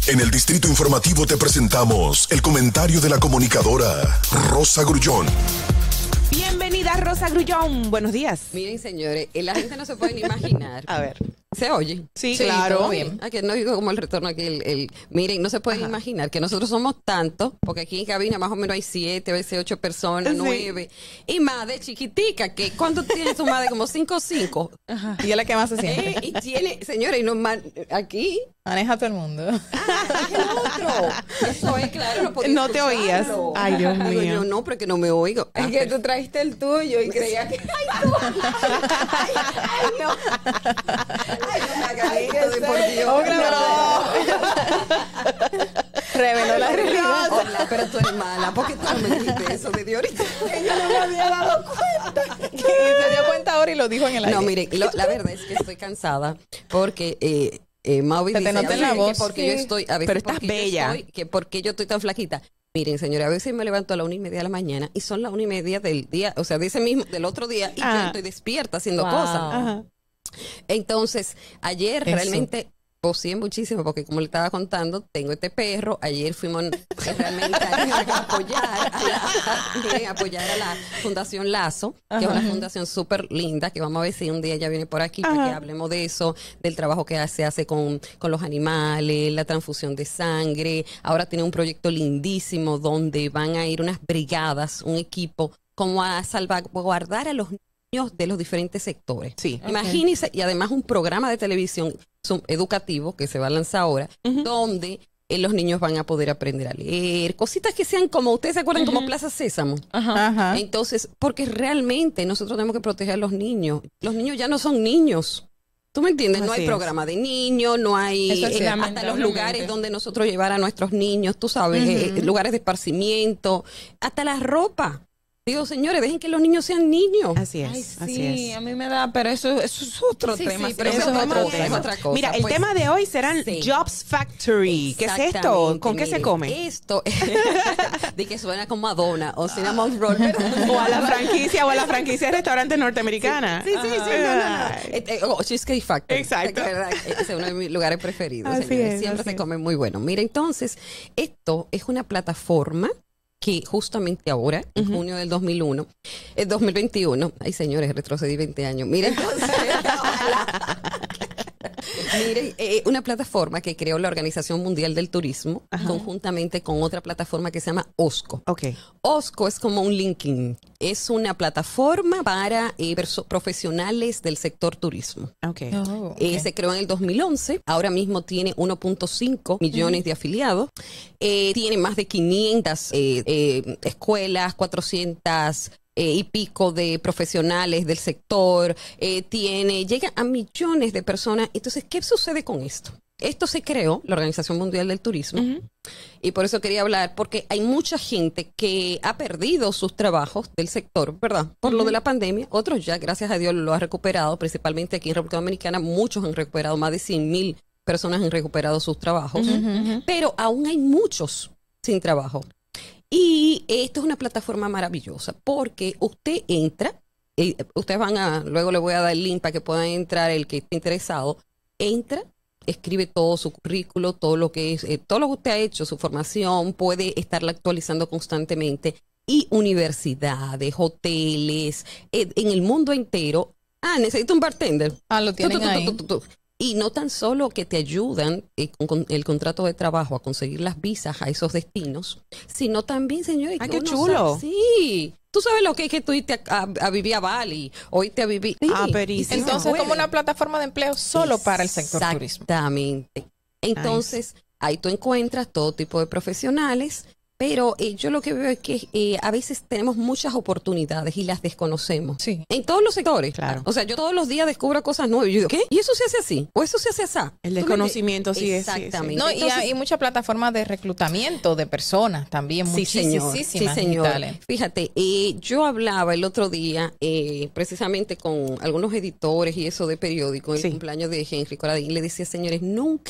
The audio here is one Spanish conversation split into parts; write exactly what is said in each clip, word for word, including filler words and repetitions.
En el Distrito Informativo te presentamos el comentario de la comunicadora Rosa Grullón. Bienvenida, Rosa Grullón. Buenos días. Miren, señores, la gente no se puede ni imaginar. A ver. ¿Se oye? Sí, sí, claro. Todo bien. Aquí no digo como el retorno aquí. El, el, miren, no se pueden Ajá. imaginar que nosotros somos tantos, porque aquí en cabina más o menos hay siete, a veces ocho personas, sí. nueve. Y madre chiquitica, que ¿cuánto tiene su madre? Como cinco o cinco. Ajá. Y es la que más se siente. Eh, y tiene, señores, y no man, aquí. Maneja a todo el mundo. Ah, es el otro. Eso es claro. No, no te oías. Ay, Dios mío. Digo, yo no, porque no me oigo. Es ah, que tú trajiste el tuyo y creías que. Ay, no. Ay, ay, no. Ay, no me hagas esto, de por Dios. Oh, no. Reveló la realidad. Hola, pero tú eres mala. ¿Por qué tú no me dijiste eso desde ahorita? Ella no me había dado cuenta. Y se dio cuenta ahora y lo dijo en el aire. No, miren, lo, la verdad es que estoy cansada porque... Eh, Eh, Maui se dice, te nota en la voz, que porque sí. yo estoy, a veces pero estás bella. Estoy, que porque yo estoy tan flaquita. Miren, señores, a veces me levanto a la una y media de la mañana y son las una y media del día, o sea, de ese mismo, del otro día, y ah. yo estoy despierta haciendo wow. cosas. Ajá. Entonces, ayer Eso. realmente poseé muchísimo porque, como le estaba contando, tengo este perro. Ayer fuimos realmente a apoyar a la, a apoyar a la Fundación Lazo, Ajá. que es una fundación súper linda, que vamos a ver si un día ya viene por aquí Ajá. para que hablemos de eso, del trabajo que se hace con, con los animales, la transfusión de sangre. Ahora tiene un proyecto lindísimo donde van a ir unas brigadas, un equipo, como a salvaguardar a los niños de los diferentes sectores. Sí. Imagínense, okay. y además un programa de televisión educativo que se va a lanzar ahora, uh-huh. donde eh, los niños van a poder aprender a leer, cositas que sean como, ustedes se acuerdan, uh-huh. como Plaza Sésamo. Ajá. Ajá. Entonces, porque realmente nosotros tenemos que proteger a los niños. Los niños ya no son niños. ¿Tú me entiendes? Así no hay es. programa de niños, no hay eh, hasta los lugares donde nosotros llevar a nuestros niños, tú sabes, uh-huh. eh, lugares de esparcimiento, hasta la ropa. Digo, señores, dejen que los niños sean niños. Así es, Ay, sí, así es. A mí me da, pero eso, eso es otro sí, tema. Sí, pero eso, eso es, otro otro tema. es otra cosa. Mira, el pues, tema de hoy serán sí. Jobs Factory. ¿Qué es esto? ¿Con qué miren, se come? Esto, de que suena como Madonna o Cinnamon Roll. O a la franquicia, o a la franquicia de restaurantes norteamericanas. Sí, sí, sí. sí no, no, no. Eh, oh, Cheesecake Factory. Exacto. Ese es uno de mis lugares preferidos. Así es, Siempre así se come muy bueno. Mira, entonces, esto es una plataforma que justamente ahora, en uh-huh. junio del dos mil uno, el dos mil veintiuno, ay señores, retrocedí veinte años, miren, entonces, miren, eh, una plataforma que creó la Organización Mundial del Turismo, uh-huh. conjuntamente con otra plataforma que se llama OSCO. Okay. OSCO es como un LinkedIn, es una plataforma para eh, perso- profesionales del sector turismo. Okay. Oh, okay. Eh, se creó en el dos mil once, ahora mismo tiene uno punto cinco millones uh-huh. de afiliados, eh, tiene más de quinientas eh, eh, escuelas, cuatrocientas eh, y pico de profesionales del sector, eh, tiene, llega a millones de personas. Entonces, ¿qué sucede con esto? Esto se creó, la Organización Mundial del Turismo, uh-huh. y por eso quería hablar, porque hay mucha gente que ha perdido sus trabajos del sector, ¿verdad? Por uh-huh. lo de la pandemia. Otros ya, gracias a Dios, lo han recuperado, principalmente aquí en República Dominicana, muchos han recuperado, más de cien mil personas han recuperado sus trabajos, uh-huh. pero aún hay muchos sin trabajo. Y esto es una plataforma maravillosa, porque usted entra, eh, ustedes van a, luego le voy a dar el link para que puedan entrar el que esté interesado, entra, escribe todo su currículo, todo lo que es, eh, todo lo que usted ha hecho, su formación, puede estarla actualizando constantemente. Y universidades, hoteles, eh, en el mundo entero. Ah, necesito un bartender. Ah, lo tienen tú, tú, tú, ahí. Tú, tú, tú, tú. Y no tan solo que te ayudan eh, con, con el contrato de trabajo a conseguir las visas a esos destinos, sino también, señores, ¡ay, que qué uno chulo! Sabe, sí. Tú sabes lo que es que tú irte a, a, a vivir a Bali, o irte a vivir... Sí, ah, perísimo. Entonces, como una plataforma de empleo solo para el sector turismo. Exactamente. Entonces, nice. Ahí tú encuentras todo tipo de profesionales, pero eh, yo lo que veo es que eh, a veces tenemos muchas oportunidades y las desconocemos. Sí. En todos los sectores. Claro. O sea, yo todos los días descubro cosas nuevas. Y yo digo, ¿qué? ¿Y eso se hace así? ¿O eso se hace así? El desconocimiento, sí es. Exactamente. Sí, sí. No, y hay muchas plataformas de reclutamiento de personas también, sí, muchísimas. Señor. Sí, señor. Digitales. Fíjate, eh, yo hablaba el otro día eh, precisamente con algunos editores y eso de periódico, el sí. cumpleaños de Henry Coradín, y le decía, señores, nunca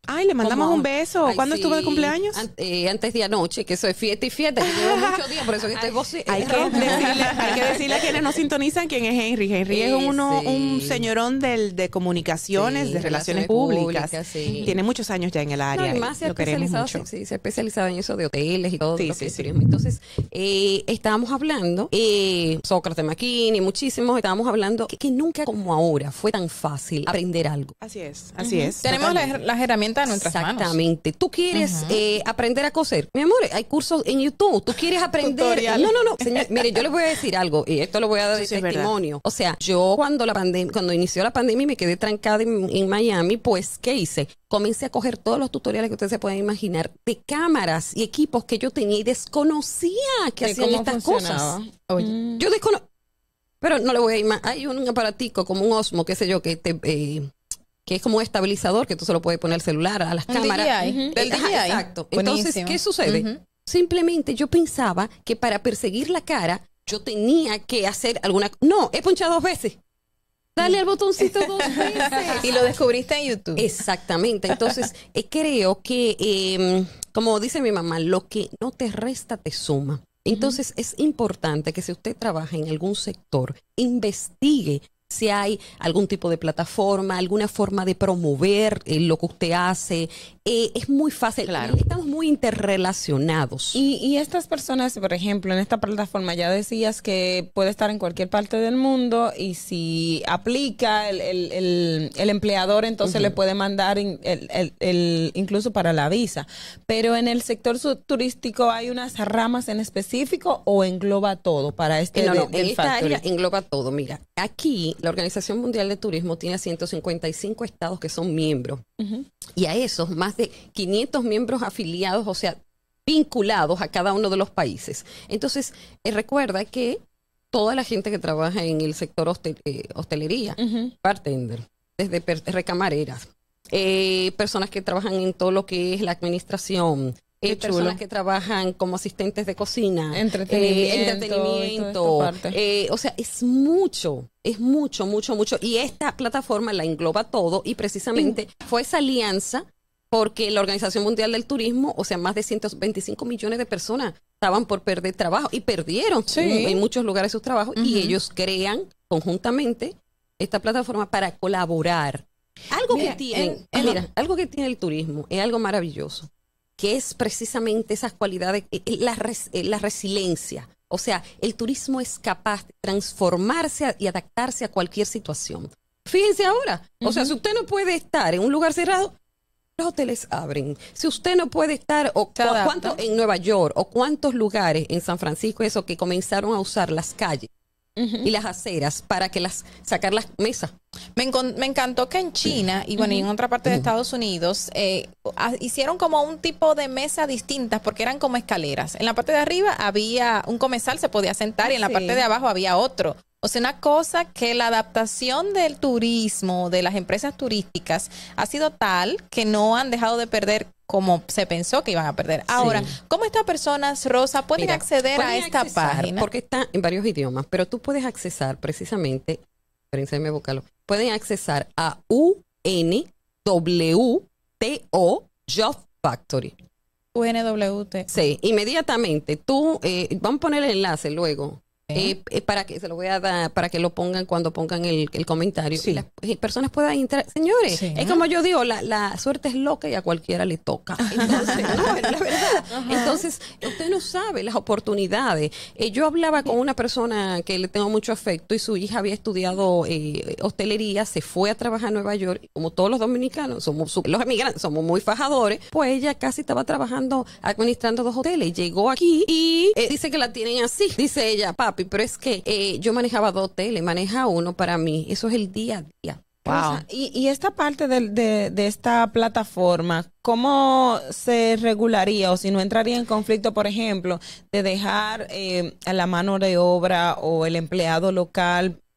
Ay, le mandamos ¿Cómo? un beso. Ay, ¿Cuándo sí. estuvo de cumpleaños? An- eh, antes de anoche, que eso es fiesta y fiesta, que llevo muchos días, por eso que estoy voci- Hay que, ronca. decirle, hay que decirle a quienes nos sintonizan quién es Henry. Henry es uno, Ese. un señorón del, de comunicaciones, Sí, de relaciones, relaciones públicas. públicas, sí. Tiene muchos años ya en el área. No, y y más se ha lo queremos especializado, mucho. sí, sí, se ha especializado en eso de hoteles y todo Sí, lo sí, que es sí. turismo. Entonces, eh, estábamos hablando, eh, Sócrates McKinney, muchísimos, estábamos hablando que, que nunca como ahora fue tan fácil aprender algo. Así es, así es. Tenemos las, totalmente. las herramientas en nuestras manos. Exactamente. Tú quieres eh, aprender a coser. Mi amor, hay cursos en YouTube. Tú quieres aprender. Tutorial. No, no, no. Señor, mire, yo le voy a decir algo y esto lo voy a dar de Eso sí es testimonio. O sea, yo cuando la pandemia, cuando inició la pandemia y me quedé trancada en, en Miami, pues, ¿qué hice? Comencé a coger todos los tutoriales que ustedes se pueden imaginar de cámaras y equipos que yo tenía y desconocía que ¿Y hacían cómo estas funcionaba? cosas. Oye. Yo desconozco. Pero no le voy a ir más. Hay un aparatico como un Osmo, qué sé yo, que te... eh, que es como un estabilizador que tú se lo puedes poner al celular, a las Un cámaras. D J I, Ujú. del Ajá, D J I. exacto. Entonces, Buenísimo. ¿qué sucede? Ujú. Simplemente yo pensaba que para perseguir la cara yo tenía que hacer alguna... No, he ponchado dos veces. Dale al botoncito dos veces. Y lo descubriste en YouTube. Exactamente. Entonces, eh, creo que, eh, como dice mi mamá, lo que no te resta te suma. Entonces, es importante que si usted trabaja en algún sector, investigue si hay algún tipo de plataforma, alguna forma de promover eh, lo que usted hace. Eh, es muy fácil. Claro. Estamos muy interrelacionados. Y, y estas personas, por ejemplo, en esta plataforma ya decías que puede estar en cualquier parte del mundo y si aplica el, el, el, el empleador, entonces Ujú. le puede mandar in- el, el, el- incluso para la visa. Pero en el sector su- turístico hay unas ramas en específico o engloba todo para este Eh, no, de- no, del esta factory? área engloba todo. Mira, aquí la Organización Mundial de Turismo tiene ciento cincuenta y cinco estados que son miembros. Ujú. Y a esos más de quinientos miembros afiliados, o sea, vinculados a cada uno de los países. Entonces, eh, recuerda que toda la gente que trabaja en el sector hostel- eh, hostelería, Ujú. bartender, desde per- recamareras, eh, personas que trabajan en todo lo que es la administración, eh, Qué chulo. personas que trabajan como asistentes de cocina, Entretenimiento, eh, y entretenimiento, toda esta parte. eh, o sea, es mucho, es mucho, mucho, mucho. Y esta plataforma la engloba todo y precisamente fue esa alianza porque la Organización Mundial del Turismo, o sea, más de ciento veinticinco millones de personas estaban por perder trabajo y perdieron Sí. en, en muchos lugares sus trabajos y Ujú. ellos crean conjuntamente esta plataforma para colaborar. Algo Mira, que tienen, en- en- mira, algo que tiene el turismo es algo maravilloso, que es precisamente esas cualidades, eh, eh, la, res- eh, la resiliencia. O sea, el turismo es capaz de transformarse a- y adaptarse a cualquier situación. Fíjense ahora, o sea, si usted no puede estar en un lugar cerrado, los hoteles abren. Si usted no puede estar, o Se cu- adapta. cuánto en Nueva York, o cuántos lugares en San Francisco, eso que comenzaron a usar las calles y las aceras para que las sacar las mesas. Me, encon- me encantó que en China y bueno, y en otra parte de Estados Unidos eh, ha- hicieron como un tipo de mesa distintas porque eran como escaleras. En la parte de arriba había un comensal, se podía sentar y en la Sí. parte de abajo había otro. O sea, una cosa que la adaptación del turismo, de las empresas turísticas, ha sido tal que no han dejado de perder como se pensó que iban a perder. Ahora, ¿cómo estas personas, Rosa, pueden Mira, acceder a pueden esta accesar, página? Porque está en varios idiomas, pero tú puedes accesar precisamente, espérense, déjame buscarlo, pueden accesar a U N W T O Job Factory. U N W T. Sí, inmediatamente tú, eh, vamos a poner el enlace luego. Eh, eh, para que se lo voy a dar, para que lo pongan cuando pongan el, el comentario. Sí. Y las eh, personas puedan entrar. Señores, Sí. es como yo digo, la, la suerte es loca y a cualquiera le toca. Entonces, no, es la verdad. Entonces, usted no sabe las oportunidades. Eh, yo hablaba con una persona que le tengo mucho afecto y su hija había estudiado eh, hostelería, se fue a trabajar a Nueva York. Como todos los dominicanos, somos su- los emigrantes, somos muy fajadores, pues ella casi estaba trabajando, administrando dos hoteles. Llegó aquí y eh, dice que la tienen así. Dice ella, papi, pero es que eh, yo manejaba dos hoteles, maneja uno para mí. Eso es el día a día. Rosa, Y, y esta parte del- de, de esta plataforma, ¿cómo se regularía o si no entraría en conflicto, por ejemplo, de dejar eh, a la mano de obra o el empleado local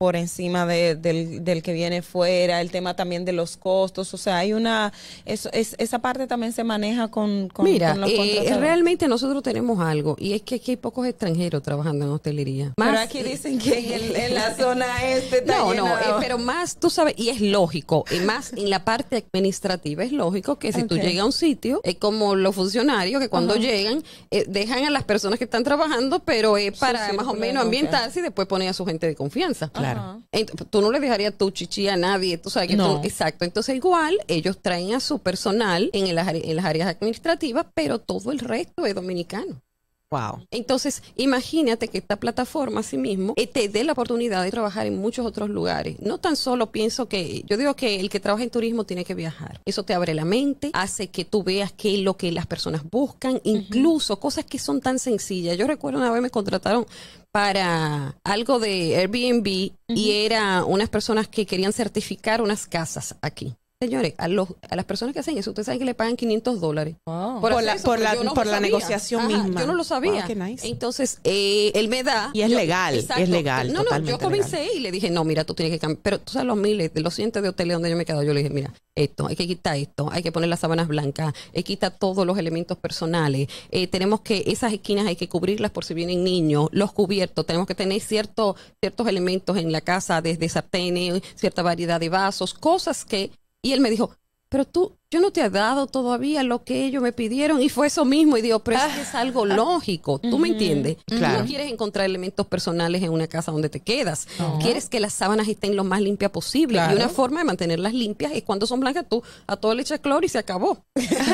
por encima de, del, del que viene fuera, el tema también de los costos, o sea, hay una, eso, es, esa parte también se maneja con, con, Mira, con los eh, contratadores. realmente nosotros tenemos algo, y es que aquí hay pocos extranjeros trabajando en hostelería. Pero Más, aquí dicen que en, el- en la zona este está No, lleno no, de- eh, pero más, tú sabes, y es lógico, y más en la parte administrativa, es lógico que si tú Ok. llegas a un sitio, es como los funcionarios que cuando Ajá. llegan, eh, dejan a las personas que están trabajando, pero es para más o círculo de menos ambientarse confianza. y después poner a su gente de confianza. Ajá. Ent- tú no le dejarías tu chichi a nadie, tú sabes que No. tú- exacto. Entonces igual ellos traen a su personal en, el are- en las áreas administrativas, pero todo el resto es dominicano. Wow. Entonces, imagínate que esta plataforma así mismo eh, te dé la oportunidad de trabajar en muchos otros lugares. No tan solo pienso que, yo digo que el que trabaja en turismo tiene que viajar. Eso te abre la mente, hace que tú veas qué es lo que las personas buscan, incluso cosas que son tan sencillas. Yo recuerdo una vez me contrataron para algo de Airbnb y era unas personas que querían certificar unas casas aquí. Señores, a, los, a las personas que hacen eso, ustedes saben que le pagan quinientos dólares. Wow. Por hacer la- eso, por pero la- yo no por lo la sabía. negociación Ajá, misma. Yo no lo sabía. Wow, qué nice. Entonces, eh, él me da. Y es yo- legal, y es legal, No, no, totalmente yo comencé y le dije, no, mira, tú tienes que cambiar. Pero tú sabes los miles, de los cientos de hoteles donde yo me he quedado, yo le dije, mira, esto, hay que quitar esto, hay que poner las sábanas blancas, hay que quitar todos los elementos personales. Eh, tenemos que, esas esquinas hay que cubrirlas por si vienen niños, los cubiertos, tenemos que tener cierto, ciertos elementos en la casa, desde sartenes, cierta variedad de vasos, cosas que. Y él me dijo, pero tú, yo no te he dado todavía lo que ellos me pidieron, y fue eso mismo, y digo, pero es que es algo lógico, ¿tú me entiendes? Claro. Tú no quieres encontrar elementos personales en una casa donde te quedas, quieres que las sábanas estén lo más limpias posible, Claro. y una forma de mantenerlas limpias es cuando son blancas, tú a todo le echas cloro y se acabó.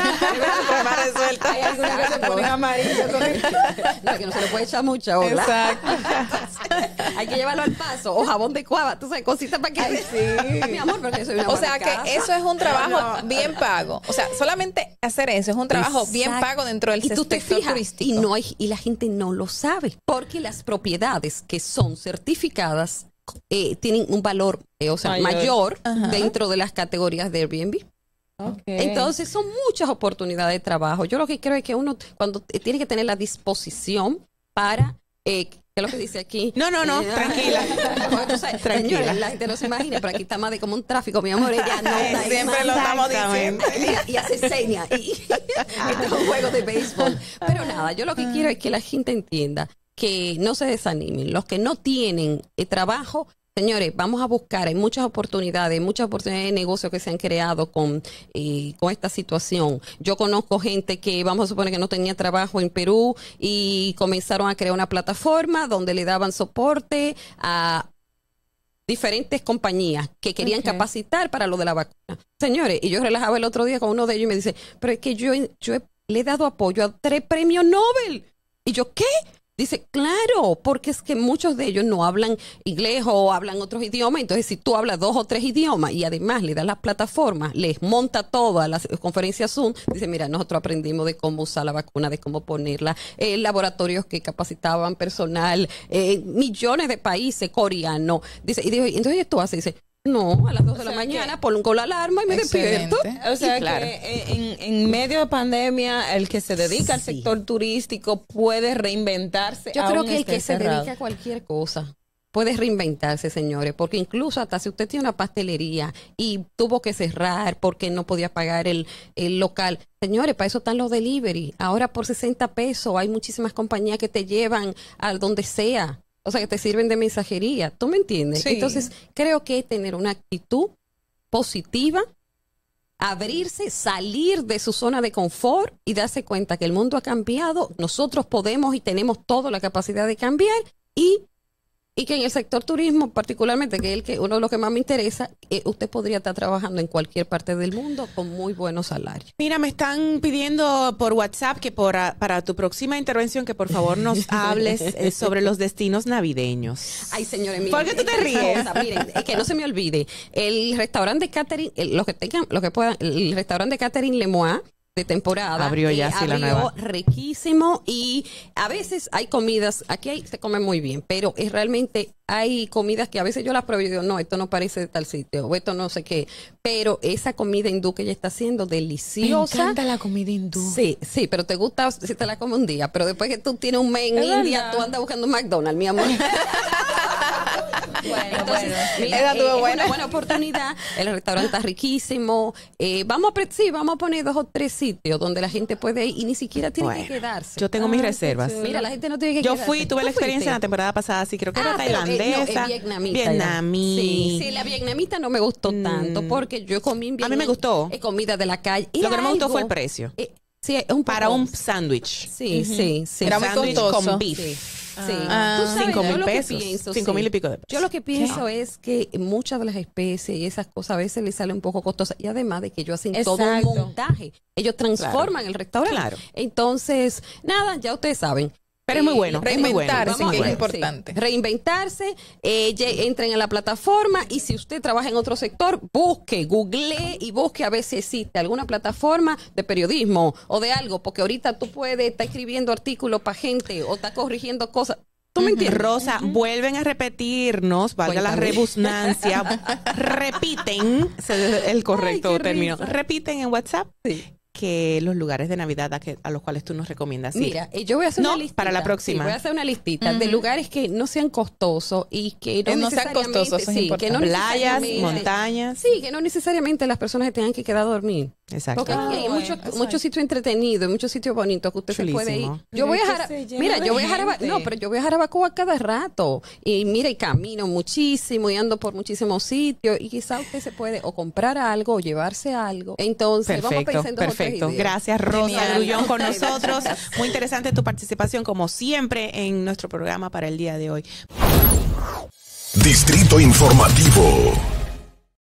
Hay algunas que se ponen amarillas con el- No, que no se le puede echar mucha ola. Exacto. Hay que llevarlo al paso, o jabón de cuava, tú sabes, cositas para que... Ay, sí. Mi amor, porque yo soy una O buena sea casa. que eso es un trabajo bien pago. O sea, solamente hacer eso es un trabajo bien Exacto. pago dentro del y tú te sector fijas, turístico. y no hay, y la gente no lo sabe, porque las propiedades que son certificadas eh, tienen un valor, eh, o sea, Mayor. mayor, Ajá. dentro de las categorías de Airbnb. Ok. Entonces son muchas oportunidades de trabajo. Yo lo que creo es que uno cuando eh, tiene que tener la disposición para eh, ¿qué es lo que dice aquí? No, no, no, Eh, tranquila. Porque tú sabes, Tranquila. señores, la gente no se imagina, pero aquí está más de como un tráfico, mi amor. Ella no está Siempre lo estamos diciendo. Mira, y hace señas. Y este es un juego de béisbol. Pero nada, yo lo que quiero es que la gente entienda que no se desanimen. Los que no tienen eh, trabajo, señores, vamos a buscar, hay muchas oportunidades, muchas oportunidades de negocio que se han creado con, eh, con esta situación. Yo conozco gente que, vamos a suponer que no tenía trabajo en Perú y comenzaron a crear una plataforma donde le daban soporte a diferentes compañías que querían Ok. capacitar para lo de la vacuna. Señores, y yo relajaba el otro día con uno de ellos y me dice, pero es que yo, yo he- le he dado apoyo a tres premios Nobel. Y yo, ¿qué? Dice, claro, porque es que muchos de ellos no hablan inglés o hablan otros idiomas. Entonces, si tú hablas dos o tres idiomas y además le das las plataformas, les monta todo a las conferencias Zoom, dice, mira, nosotros aprendimos de cómo usar la vacuna, de cómo ponerla, eh, laboratorios que capacitaban personal, eh, millones de países coreanos. Dice, y digo, ¿y entonces tú haces? Dice, no, a las dos de la sea mañana pongo la alarma y me Excelente. despierto. O sea Sí, claro. que eh, en, en medio de pandemia, el que se dedica al Sí. sector turístico puede reinventarse. Yo creo aún que el esté que se cerrado. dedica a cualquier cosa puede reinventarse, señores, porque incluso hasta si usted tiene una pastelería y tuvo que cerrar porque no podía pagar el, el local, señores, para eso están los delivery. Ahora por sesenta pesos hay muchísimas compañías que te llevan a donde sea. O sea, que te sirven de mensajería. ¿Tú me entiendes? Sí. Entonces, creo que tener una actitud positiva, abrirse, salir de su zona de confort y darse cuenta que el mundo ha cambiado, nosotros podemos y tenemos toda la capacidad de cambiar y, y que en el sector turismo particularmente, que es el que, uno de los que más me interesa, eh, usted podría estar trabajando en cualquier parte del mundo con muy buenos salarios. Mira, me están pidiendo por WhatsApp que por, a- para tu próxima intervención que por favor nos hables eh, sobre los destinos navideños. Ay, señores, miren. ¿Por qué tú te esta ríes? cosa, miren, es que no se me olvide. El restaurante de catering, el- los que tengan, los que puedan, el restaurante de catering Lemois de temporada. Abrió ya, eh, sí, la abrió nueva. riquísimo y a veces hay comidas, aquí hay, se come muy bien, pero es realmente hay comidas que a veces yo las pruebo y digo, no, esto no parece de tal sitio, o esto no sé qué, pero esa comida hindú que ella está haciendo, Me deliciosa. encanta la comida hindú. Sí, sí, pero te gusta si te la comes un día, pero después que tú tienes un mes en Es India, verdad. tú andas buscando un McDonald's, mi amor. Bueno, Entonces, bueno. mira, Esa eh, estuvo es buena. una buena oportunidad. El restaurante está riquísimo. Eh, vamos a pre- sí, vamos a poner dos o tres sitios donde la gente puede ir y ni siquiera tiene Bueno, que quedarse. yo tengo mis Ay, qué reservas. chévere. Mira, la gente no tiene que Yo quedarse. fui, tuve ¿Tú la experiencia en la fuiste? temporada pasada, sí, creo que era Ah, pero, eh, no, tailandesa, es vietnamita. vietnamí. Sí, sí, la vietnamita no me gustó Mm. tanto porque yo comí en A mí me Vietnam, gustó. eh, comida de la calle. Lo que no me gustó Algo- fue el precio. eh, sí, es un Para poco- un sándwich. Sí, sí, sí. Era muy Sándwich costoso. con beef. Sí. Sí. Ah. Tú sabes, Cinco yo mil lo que pesos. pienso, Cinco sí. mil y pico de pesos. Yo lo que pienso es que muchas de las especies y esas cosas a veces les salen un poco costosas. Y además de que ellos hacen todo un Exacto. montaje. Ellos transforman el restaurante. Claro. Entonces, nada, ya ustedes saben. Pero es muy Eh, bueno, es muy bueno. reinventarse, es muy que es bueno. importante. Sí, reinventarse, eh, ye- entren en la plataforma y si usted trabaja en otro sector, busque, googlee y busque a ver si existe alguna plataforma de periodismo o de algo, porque ahorita tú puedes estar escribiendo artículos para gente o estar corrigiendo cosas. ¿Tú me entiendes? Rosa, vuelven a repetirnos, valga la Cuéntame. rebusnancia, repiten, ese es el correcto Ay, qué término, risa. repiten en WhatsApp Sí. que los lugares de Navidad a, que, a los cuales tú nos recomiendas ir. Mira, eh, yo voy a hacer No, una listita. para la próxima. Sí, voy a hacer una listita de lugares que no sean costosos y que no, Que no sean necesariamente- costosos, eso es sí, importante. que no Playas, necesariamente- montañas. Sí, que no necesariamente las personas se tengan que quedar a dormir. Exacto. Porque aquí hay Ah, muchos, bueno, muchos sitios entretenidos, muchos sitios bonitos que usted Chulísimo. se puede ir. Yo Pero voy a es que Jara- se llena mira, de yo voy a Jarabacoa, gente. no, pero yo voy a Jarabacoa cada rato y mira y camino muchísimo y ando por muchísimos sitios y quizá usted se puede o comprar algo o llevarse algo. Entonces, vamos a Perfecto, pensar en dos o tres perfecto. ideas. Gracias, Rosa Genial. Grullón, con Gracias. nosotros. Muy interesante tu participación, como siempre, en nuestro programa para el día de hoy. Distrito Informativo.